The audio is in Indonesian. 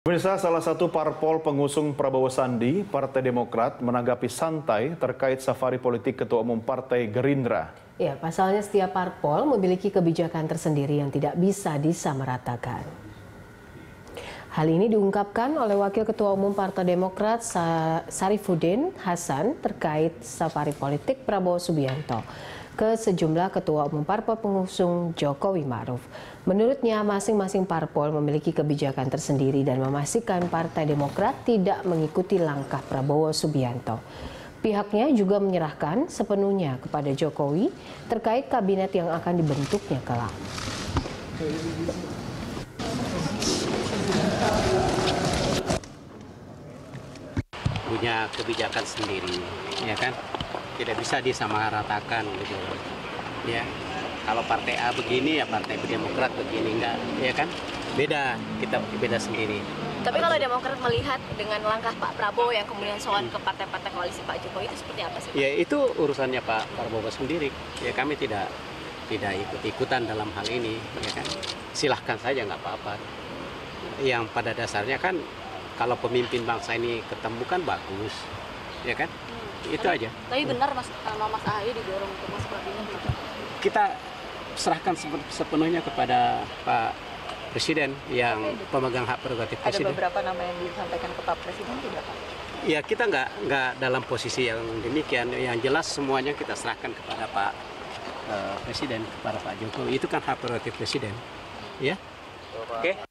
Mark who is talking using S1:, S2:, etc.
S1: Pemirsa, salah satu parpol pengusung Prabowo Sandi, Partai Demokrat, menanggapi santai terkait safari politik Ketua Umum Partai Gerindra.
S2: Ya, pasalnya setiap parpol memiliki kebijakan tersendiri yang tidak bisa disamaratakan. Hal ini diungkapkan oleh Wakil Ketua Umum Partai Demokrat Sarifudin Hasan terkait safari politik Prabowo Subianto ke sejumlah ketua umum parpol pengusung Jokowi Ma'ruf. Menurutnya, masing-masing parpol memiliki kebijakan tersendiri dan memastikan Partai Demokrat tidak mengikuti langkah Prabowo Subianto. Pihaknya juga menyerahkan sepenuhnya kepada Jokowi terkait kabinet yang akan dibentuknya kelak.
S3: Punya kebijakan sendiri, ya kan? Tidak bisa disamaratakan gitu, ya. Kalau partai A begini, ya partai Demokrat begini, enggak, ya kan? Beda, kita beda sendiri.
S4: Tapi kalau Demokrat melihat dengan langkah Pak Prabowo yang kemudian soal ke partai-partai koalisi Pak Jokowi itu seperti apa sih?
S3: Ya itu urusannya Pak Prabowo sendiri. Ya kami tidak ikut-ikutan dalam hal ini, ya kan? Silahkan saja, nggak apa-apa. Yang pada dasarnya kan kalau pemimpin bangsa ini ketemu kan bagus, ya kan? Itu aja.
S4: Tapi benar Mas AHY didorong untuk masuk kabinet?
S3: Kita serahkan sepenuhnya kepada Pak Presiden yang pemegang hak prerogatif Presiden.
S4: Ada beberapa nama yang disampaikan ke Pak Presiden tidak Pak?
S3: Ya kita nggak dalam posisi yang demikian. Yang jelas semuanya kita serahkan kepada Pak Presiden, kepada Pak Jokowi. Itu kan hak prerogatif Presiden, ya. Oke.